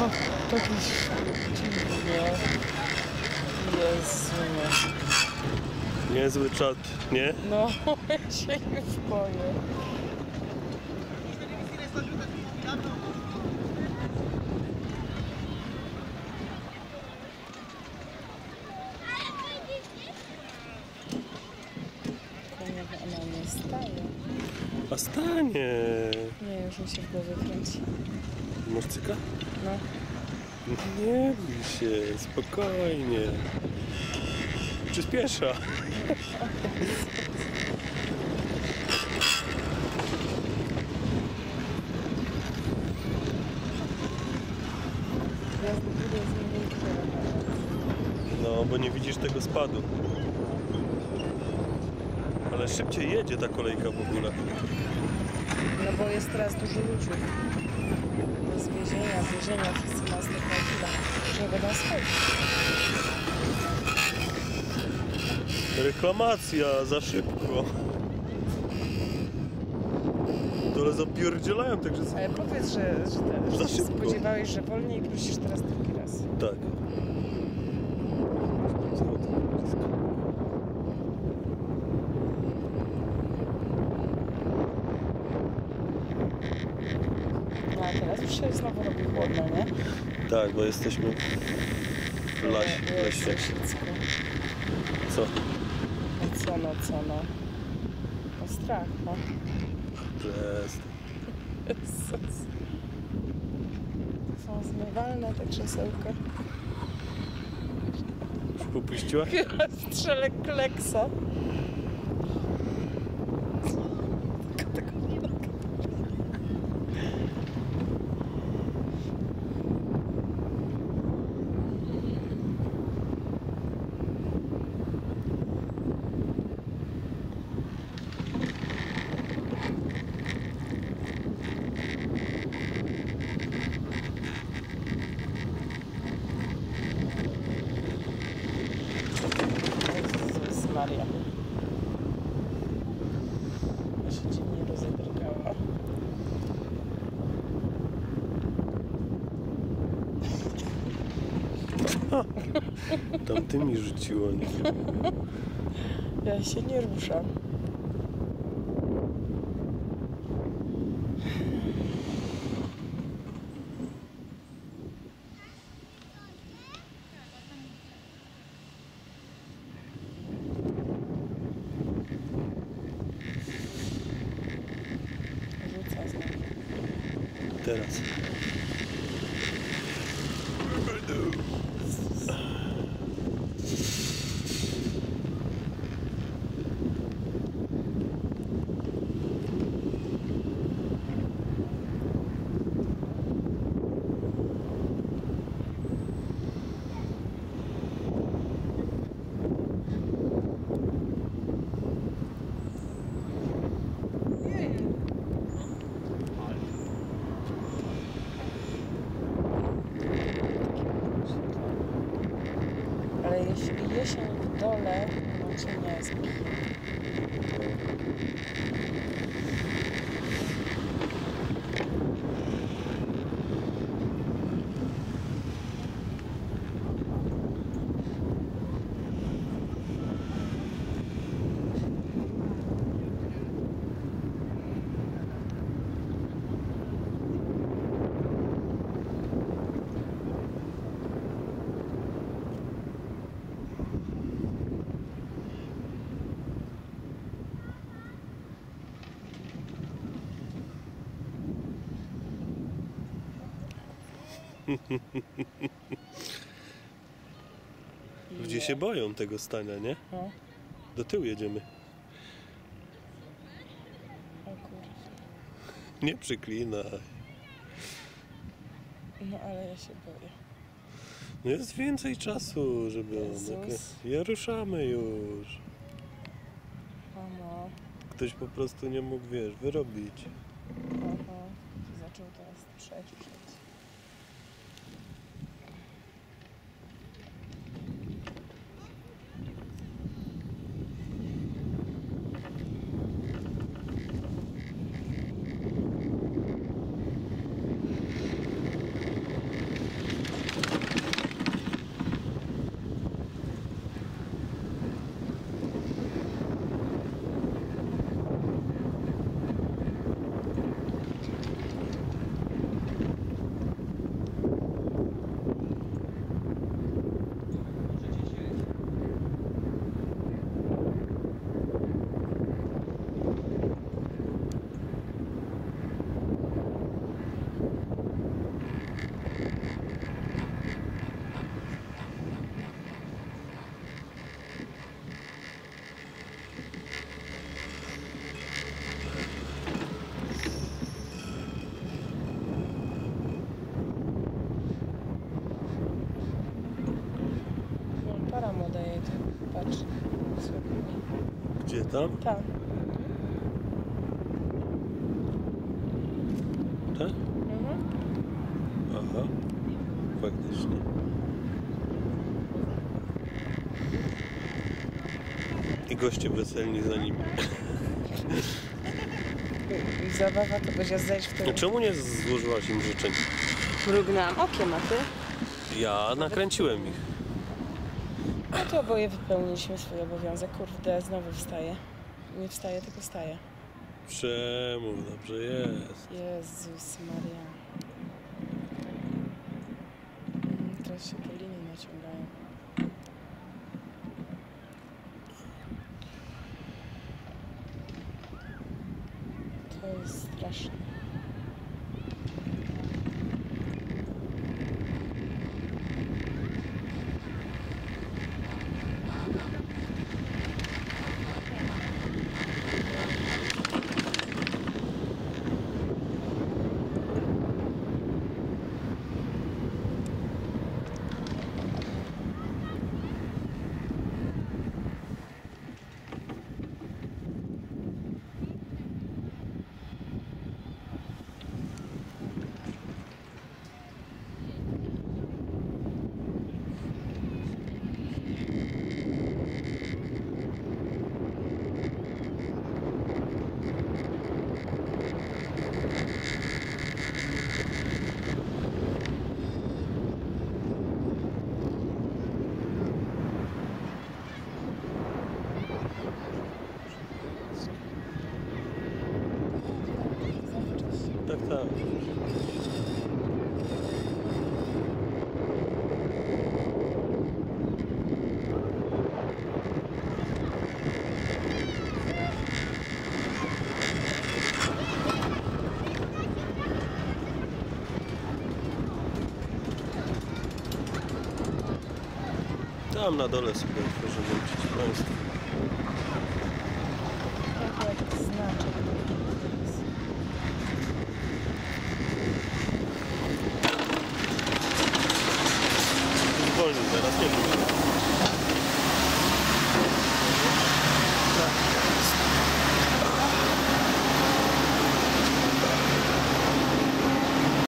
Jakiś dziwnie. Jezu. Niezły czat, nie? No, ja się już boję. Ona nie staje. A stanie! Nie, już mi się w głowie kręci. Masz cyka? No. Nie bój się, spokojnie. Przyspiesza. No, bo nie widzisz tego spadu. Ale szybciej jedzie ta kolejka w ogóle. No bo jest teraz dużo ludzi. Z więzienia, wszyscy nas tak chwila. Już nie będą schodzić. Reklamacja, za szybko. Ale zapierdzielają, także... Ale powiedz, że Za się szybko. spodziewałeś, że wolniej i prosisz teraz drugi raz. Tak. No a teraz już się znowu robi chłodno, nie? Tak, bo jesteśmy w lesie. Co? No co no. No strach, no. Przestań. Jezus. Są zmywalne te krzesełka. Już popuściła? Strzelek kleksa. Jezus Maria. Ja się dziwnie rozebrygała. Tam ty mi rzuciło, nie? Ja się nie ruszam. Rzuca znowu. Teraz. Ale jeśli jesień w dole, to się nie jest. Ludzie się boją tego stania, nie? No. Do tyłu jedziemy. O kurde. Nie przyklinaj. No ale ja się boję. No jest więcej czasu, żeby... Jezus. Ja ruszamy już. Mamo. Ktoś po prostu nie mógł, wiesz, wyrobić. Aha. Zaczął teraz trzeć. patrz. Gdzie tam? Tam. Tak? Mhm. Aha. Faktycznie. I goście weselni za nimi. I zabawa to będzie zejść w No tył. czemu nie złożyłaś im życzeń? Mrugnęłam okiem, a ty? Ja nakręciłem ich. No to oboje wypełniliśmy swój obowiązek. Kurde, znowu wstaje. Nie wstaje, tylko wstaje. Czemu? Dobrze jest. Jezus Maria. Teraz się te linie naciągają. To jest straszne. Tak, tak. Tam na dole sobie otworzymy przeciwpaństwo. Taki znaczek. Zwolnij, zaraz nie wiem.